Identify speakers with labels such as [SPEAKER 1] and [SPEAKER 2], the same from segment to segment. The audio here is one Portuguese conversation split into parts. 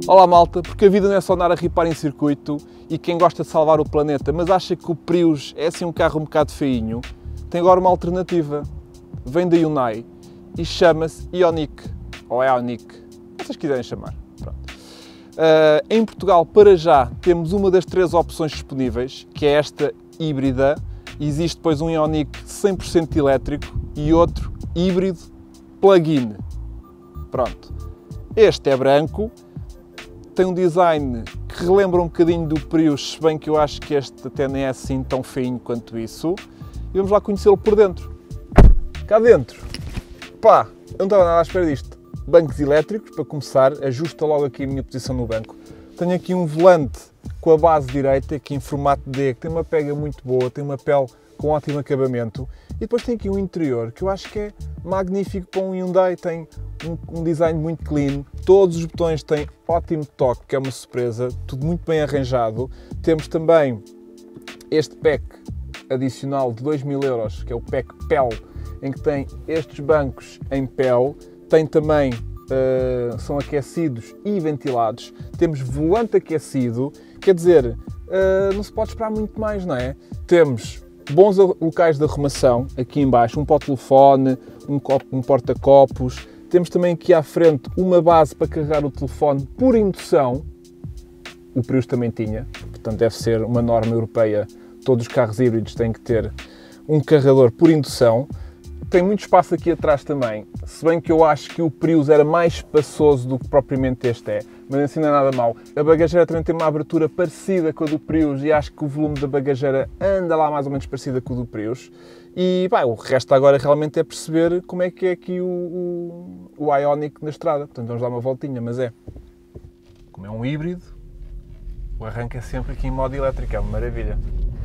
[SPEAKER 1] Olá malta, porque a vida não é só andar a ripar em circuito e quem gosta de salvar o planeta, mas acha que o Prius é assim um carro um bocado feinho, tem agora uma alternativa. Vem da Hyundai e chama-se Ioniq, ou Ioniq, se vocês quiserem chamar. Pronto. Em Portugal, para já, temos uma das 3 opções disponíveis, que é esta híbrida. Existe depois um Ioniq 100% elétrico e outro híbrido plug-in. Pronto. Este é branco, tem um design que relembra um bocadinho do Prius, se bem que eu acho que este até nem é assim tão feinho quanto isso. E vamos lá conhecê-lo por dentro. Cá dentro, pá, eu não estava nada à espera disto. Bancos elétricos, para começar, ajusta logo aqui a minha posição no banco. Tenho aqui um volante com a base direita, aqui em formato D, que tem uma pega muito boa, tem uma pele com ótimo acabamento. E depois tem aqui um interior, que eu acho que é magnífico para um Hyundai, tem um design muito clean, todos os botões têm ótimo toque, que é uma surpresa, tudo muito bem arranjado. Temos também este pack adicional de 2000 €, que é o pack pele, em que tem estes bancos em pele, tem também, são aquecidos e ventilados, temos volante aquecido, quer dizer, não se pode esperar muito mais, não é? Temos bons locais de arrumação, aqui em baixo, um pó-telefone, um porta-copos. Temos também aqui à frente uma base para carregar o telefone por indução. O Prius também tinha, portanto deve ser uma norma europeia. Todos os carros híbridos têm que ter um carregador por indução. Tem muito espaço aqui atrás também, se bem que eu acho que o Prius era mais espaçoso do que propriamente este é, mas assim não é nada mau. A bagageira também tem uma abertura parecida com a do Prius e acho que o volume da bagageira anda lá mais ou menos parecida com o do Prius. E pá, o resto agora realmente é perceber como é que é aqui o Ioniq na estrada. Portanto, vamos dar uma voltinha, mas como é um híbrido, o arranque é sempre aqui em modo elétrico, é uma maravilha.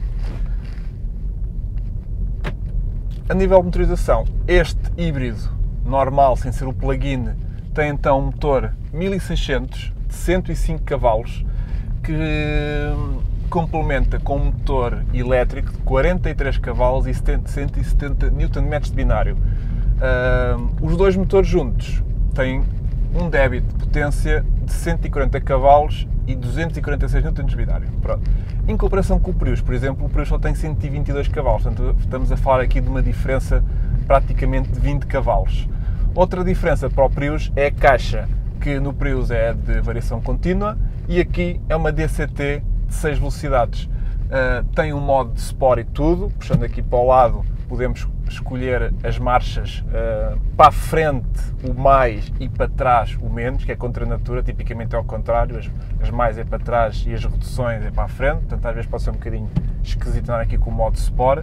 [SPEAKER 1] A nível de motorização, este híbrido normal, sem ser o plug-in, tem então um motor 1600 de 105 cavalos que complementa com um motor elétrico de 43 cavalos e 170 Nm de binário. Os dois motores juntos têm um débito de potência de 140 cavalos e 246 Nm de binário. Pronto. Em comparação com o Prius, por exemplo, o Prius só tem 122 cavalos, portanto estamos a falar aqui de uma diferença praticamente de 20 cavalos. Outra diferença para o Prius é a caixa, que no Prius é de variação contínua e aqui é uma DCT de 6 velocidades. Tem um modo de Sport e tudo, puxando aqui para o lado podemos escolher as marchas para a frente o mais e para trás o menos, que é contra a natura, tipicamente é ao contrário, as mais é para trás e as reduções é para a frente, portanto às vezes pode ser um bocadinho esquisito andar aqui com o modo Sport.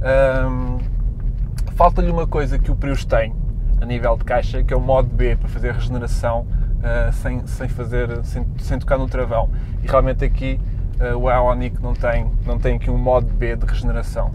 [SPEAKER 1] Falta-lhe uma coisa que o Prius tem a nível de caixa, que é o modo B, para fazer regeneração sem tocar no travão, e realmente aqui o Ioniq não tem aqui um modo B de regeneração.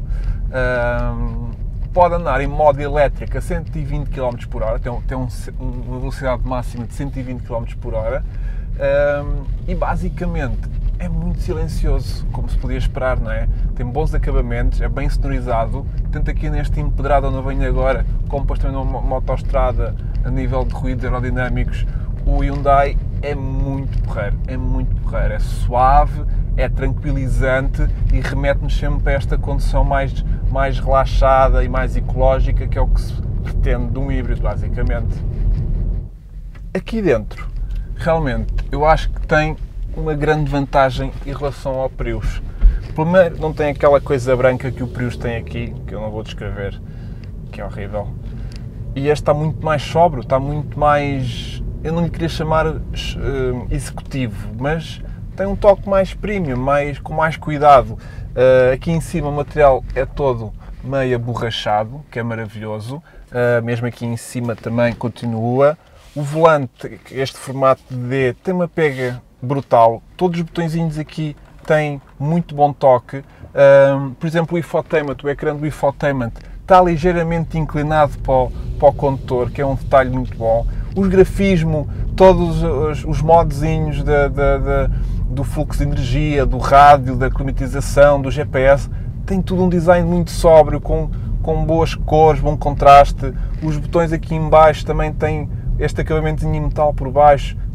[SPEAKER 1] Pode andar em modo elétrico a 120 km/h, tem uma velocidade máxima de 120 km/h e basicamente é muito silencioso, como se podia esperar, não é? Tem bons acabamentos, é bem sonorizado, tanto aqui neste empedrado onde eu venho agora, como depois também numa autoestrada a nível de ruídos aerodinâmicos. O Hyundai é muito porreiro, é suave, é tranquilizante e remete-nos sempre a esta condução mais relaxada e mais ecológica, que é o que se pretende de um híbrido, basicamente. Aqui dentro, realmente, eu acho que tem uma grande vantagem em relação ao Prius. Primeiro, não tem aquela coisa branca que o Prius tem aqui, que eu não vou descrever, que é horrível. E este está muito mais sóbrio, está muito mais... Eu não lhe queria chamar executivo, mas tem um toque mais premium, com mais cuidado. Aqui em cima o material é todo meio aborrachado, que é maravilhoso. Mesmo aqui em cima também continua. O volante, este formato de D, tem uma pega brutal. Todos os botõezinhos aqui têm muito bom toque. Por exemplo, o infotainment, o ecrã do infotainment está ligeiramente inclinado para o condutor, que é um detalhe muito bom. Os grafismo, todos os modezinhos do fluxo de energia, do rádio, da climatização, do GPS, tem tudo um design muito sóbrio, com boas cores, bom contraste. Os botões aqui em baixo também têm este acabamentozinho em metal por baixo,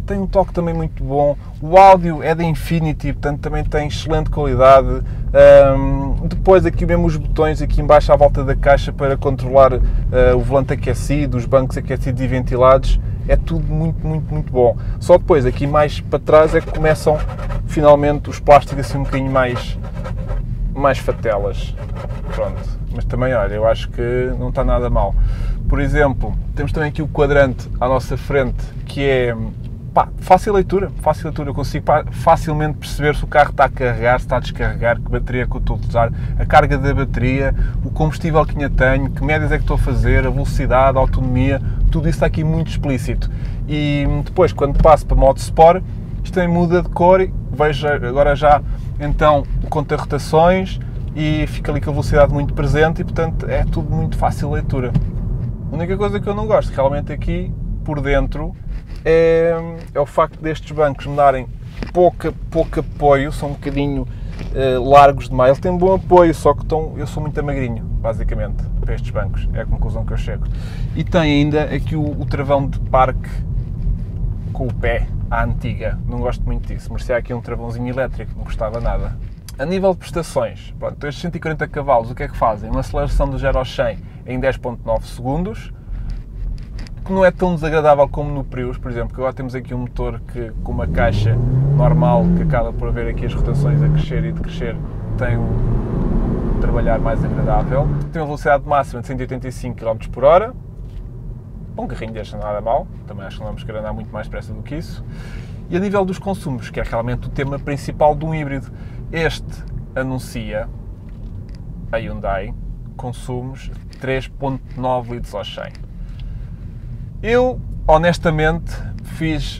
[SPEAKER 1] tem um toque também muito bom. O áudio é da Infinity, portanto também tem excelente qualidade. Depois aqui mesmo os botões aqui em baixo à volta da caixa para controlar o volante aquecido, os bancos aquecidos e ventilados. É tudo muito bom. Só depois, aqui mais para trás, é que começam finalmente os plásticos assim um bocadinho mais fatelas. Pronto. Mas também, olha, eu acho que não está nada mal. Por exemplo, temos também aqui o quadrante à nossa frente, que é fácil leitura. Eu consigo facilmente perceber se o carro está a carregar, se está a descarregar, que bateria é que eu estou a usar, a carga da bateria, o combustível que ainda tenho, que médias é que estou a fazer, a velocidade, a autonomia, tudo isso está aqui muito explícito. E depois, quando passo para modo Sport, isto também muda de cor, vejo agora já então o conta-rotações e fica ali com a velocidade muito presente e, portanto, é tudo muito fácil leitura. A única coisa que eu não gosto realmente aqui, por dentro, é o facto destes bancos me darem pouco apoio, são um bocadinho largos demais. Ele tem bom apoio, só que eu sou muito magrinho, basicamente, para estes bancos, é a conclusão que eu chego. E tem ainda aqui o travão de parque com o pé, à antiga, não gosto muito disso, merecia aqui um travãozinho elétrico, não gostava nada. A nível de prestações, pronto, estes 140 cavalos, o que é que fazem? Uma aceleração do 0 ao 100 em 10.9 segundos, que não é tão desagradável como no Prius, por exemplo, que agora temos aqui um motor que, com uma caixa normal, que acaba por haver aqui as rotações a crescer e decrescer, tem um trabalhar mais agradável. Tem uma velocidade máxima de 185 km por hora, um carrinho deste não é nada mal, também acho que não vamos querer andar muito mais depressa do que isso. E a nível dos consumos, que é realmente o tema principal de um híbrido, este anuncia, a Hyundai, consumos 3.9 litros ao 100. Eu, honestamente, fiz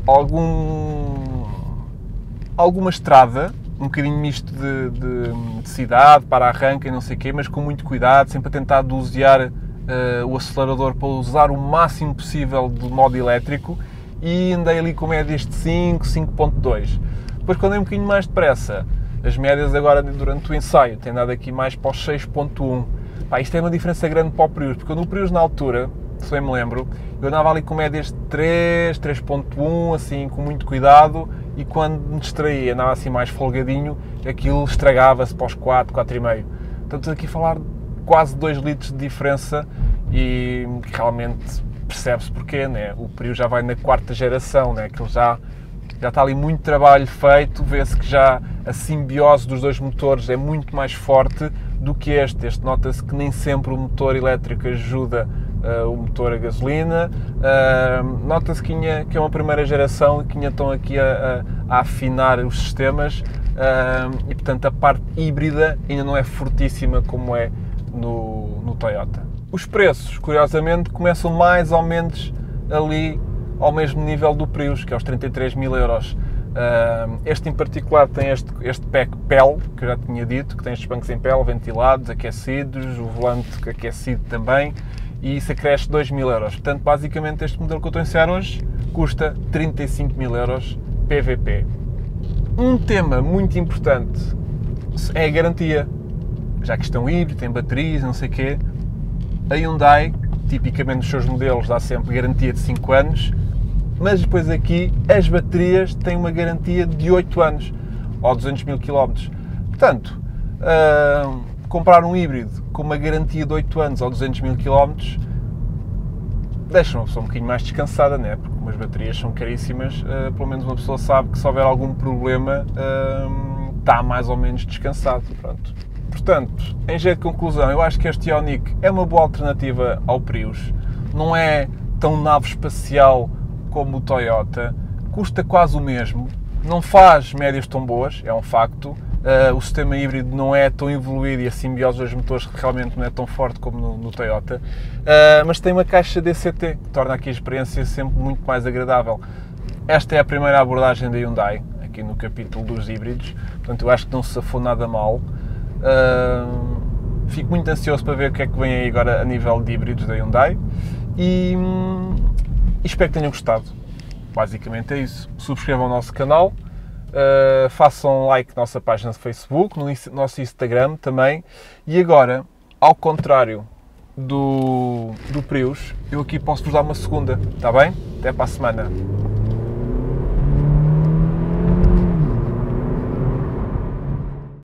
[SPEAKER 1] alguma estrada, um bocadinho misto de cidade, para arranque e não sei o quê, mas com muito cuidado, sempre a tentar dosear o acelerador para usar o máximo possível do modo elétrico e andei ali com médias de 5, 5.2. Depois, quando andei um bocadinho mais depressa, as médias agora durante o ensaio têm dado aqui mais para os 6.1. Isto é uma diferença grande para o Prius, porque no Prius, na altura, se bem me lembro, eu andava ali com médias de 3, 3.1, assim, com muito cuidado, e quando me distraía, andava assim mais folgadinho, aquilo estragava-se para os 4, 4,5. Então, estou aqui a falar de quase 2 litros de diferença e realmente percebe-se porquê, né? O Prius já vai na 4ª geração, né? Aquilo já está ali muito trabalho feito, vê-se que já a simbiose dos dois motores é muito mais forte do que este. Este nota-se que nem sempre o motor elétrico ajuda o motor a gasolina. Nota-se que é uma primeira geração e que ainda estão aqui a afinar os sistemas e, portanto, a parte híbrida ainda não é fortíssima como é no Toyota. Os preços, curiosamente, começam mais ou menos ali ao mesmo nível do Prius, que é os 33.000 euros. Este em particular tem este pack pele, que eu já tinha dito, que tem estes bancos em pele, ventilados, aquecidos, o volante aquecido também, e isso acresce 2.000 euros. Portanto, basicamente este modelo que eu estou a ensinar hoje custa 35.000 euros PVP. Um tema muito importante é a garantia. Já que estão híbridos, têm baterias, não sei o quê, a Hyundai, tipicamente nos seus modelos, dá sempre garantia de 5 anos, mas depois aqui as baterias têm uma garantia de 8 anos, ou 200.000 km. Portanto, comprar um híbrido com uma garantia de 8 anos ou 200.000 km deixa uma pessoa um bocadinho mais descansada, né? Porque umas baterias são caríssimas, pelo menos uma pessoa sabe que se houver algum problema está mais ou menos descansado. Pronto. Portanto, em jeito de conclusão, eu acho que este Ioniq é uma boa alternativa ao Prius. Não é tão nave espacial como o Toyota, custa quase o mesmo, não faz médias tão boas, é um facto. O sistema híbrido não é tão evoluído e a simbiose dos motores realmente não é tão forte como no Toyota, mas tem uma caixa DCT, que torna aqui a experiência sempre muito mais agradável. Esta é a primeira abordagem da Hyundai, aqui no capítulo dos híbridos, portanto eu acho que não se safou nada mal. Fico muito ansioso para ver o que é que vem aí agora a nível de híbridos da Hyundai e espero que tenham gostado. Basicamente é isso. Subscrevam o nosso canal, façam like na nossa página de Facebook, no nosso Instagram também. E agora, ao contrário do Prius, eu aqui posso-vos dar uma segunda, está bem? Até para a semana.